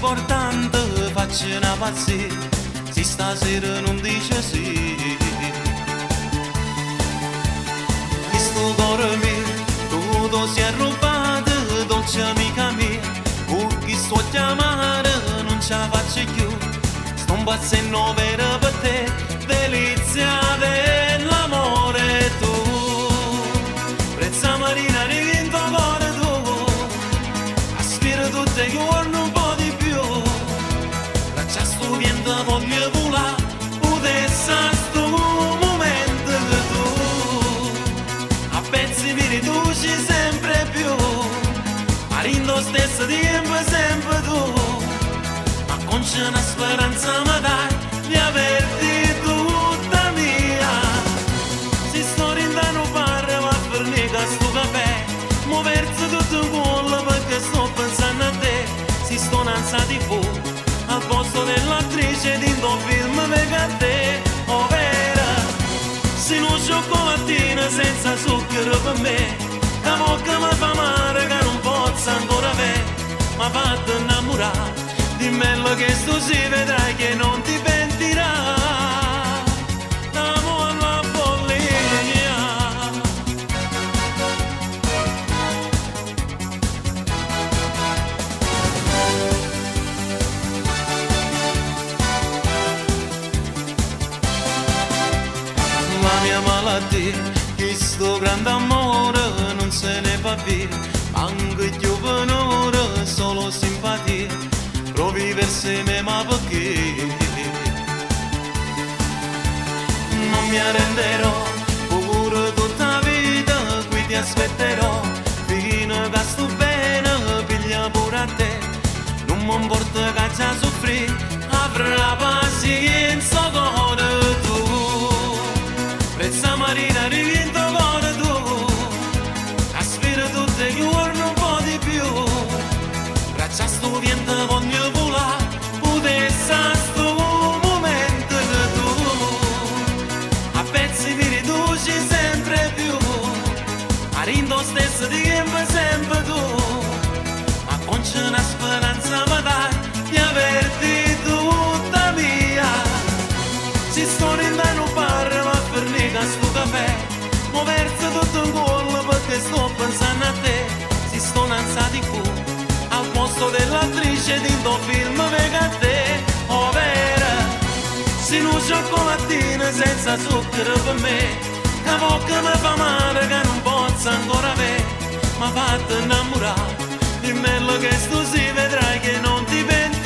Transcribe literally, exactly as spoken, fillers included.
importante, faccio una pazzia, se stasera non dice sì. Questo cuore mio, tutto si è rubato, dolce amica mia, perché sto a chiamare, non ce la faccio più. Sto impazzendo vero per te, delizia dell'amore tu. Prezza marina di vinto cuore tu, aspiro tutti i giorni un po' di più. Braccia sto vento voglio volare, potesse sto momento che tu a pezzi mi riduci sempre più. Ma rindo stesso tempo sempre tu, ma con c'è una speranza mi dai di averti tutta mia. Si sto rindando parre ma per mica sto caffè, muoversi tutto in cuore perché sto pensando a te. Si sto innanzati fu al posto dell'attrice di un film vega a te, oh vera. Se non cioccolattina senza zucchero per me, la bocca mi fa male che non posso ancora avere, ma fatto innamorare di bello che sto si vedrai che non ti pentirai. L'amore alla follia. La mia malattia, questo grande amore non se ne va via, manco più penore, solo simpatia. Provi verso me ma perché non mi arrenderò, pure tutta la vita qui ti aspetterò, fino a che sto bene piglia pure a te. Non mi importa che già soffri, avrà pazienza con tu. Prezza marina rivinto con tu, aspira tutti i giorni un po' di più. Braccia sto vento voglio volare, potesse sto momento che tu a pezzi mi riduci sempre più. Ma rindo stesso tempo sempre tu, ma con c'è una speranza mi dai di averti tutta mia. Si sto rindando parre ma per mica sto caffè, muoversi tutto in cuore perché sto pensando a te. Si sto innanzati fu al posto dell'attrice di un film vega a te, oh vera. Se non cioccolattina senza zucchero per me, la bocca mi fa male che non posso ancora avere, ma fatto innamorare di bello che sto si vedrai che non ti penti.